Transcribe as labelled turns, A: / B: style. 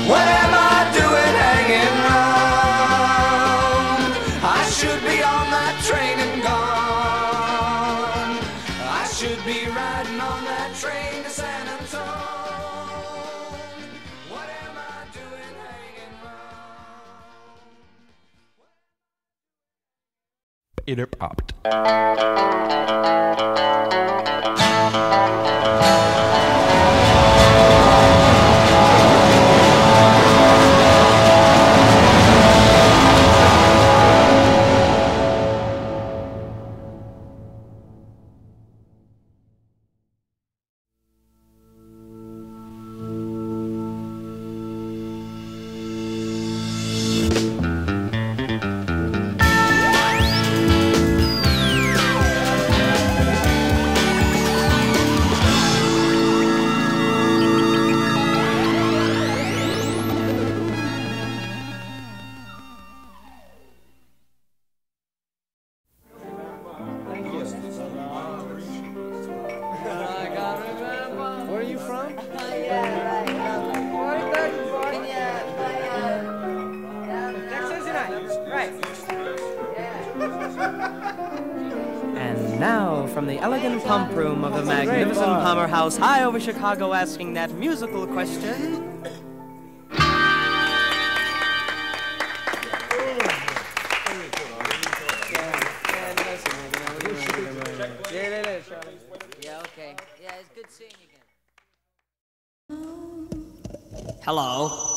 A: What am I doing hanging round? I should be on that train and gone. I should be riding on that train to San Antone. What am I doing hanging round?
B: Peter popped.
C: Where are you from?
D: And now, from the elegant pump room of the magnificent Palmer House high over Chicago, asking that musical question.
E: Yeah, okay. Yeah, it's good seeing you again.
D: Hello.